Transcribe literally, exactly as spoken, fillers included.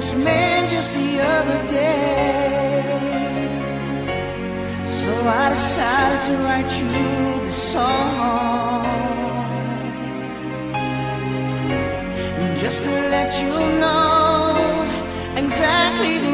this man just the other day. So I decided to write you this song, just to let you know exactly the